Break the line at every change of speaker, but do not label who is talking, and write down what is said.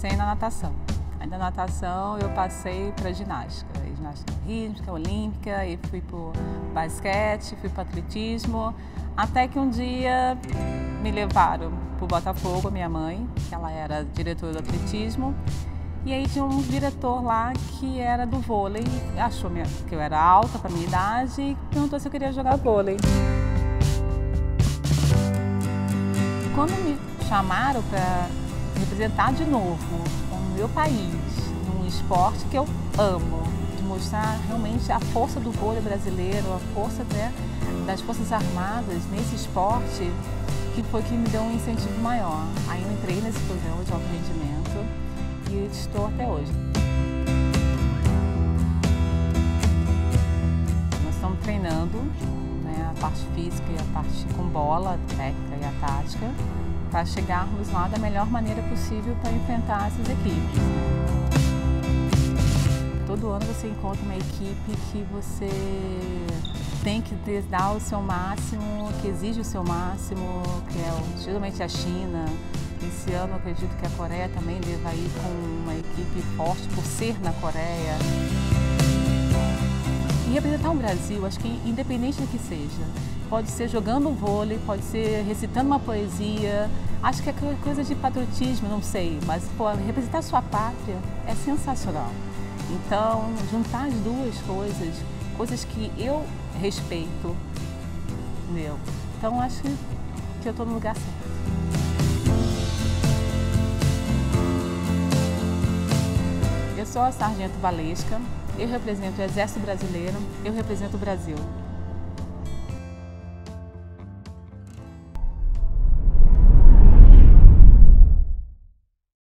comecei na natação. Aí da natação eu passei para ginástica rítmica, olímpica, e fui para o basquete, fui para atletismo, até que um dia me levaram para o Botafogo, a minha mãe, que ela era diretora do atletismo, e aí tinha um diretor lá que era do vôlei, achou que eu era alta para a minha idade e perguntou se eu queria jogar vôlei. Quando me chamaram para representar de novo o meu país num esporte que eu amo, de mostrar realmente a força do vôlei brasileiro, a força das Forças Armadas nesse esporte, que foi que me deu um incentivo maior. Aí eu entrei nesse programa de alto rendimento e estou até hoje. Nós estamos treinando, né, a parte física e a parte com bola, a técnica e a tática, para chegarmos lá da melhor maneira possível para enfrentar essas equipes. Todo ano você encontra uma equipe que você tem que dar o seu máximo, que exige o seu máximo, que é geralmente a China. Esse ano eu acredito que a Coreia também deva ir com uma equipe forte por ser na Coreia. E representar o Brasil, acho que independente do que seja, pode ser jogando vôlei, pode ser recitando uma poesia, acho que é coisa de patriotismo, não sei, mas pô, representar sua pátria é sensacional. Então, juntar as duas coisas que eu respeito, entendeu? Então, acho que eu estou no lugar certo. Eu sou a Sargento Valesca, eu represento o Exército Brasileiro, eu represento o Brasil.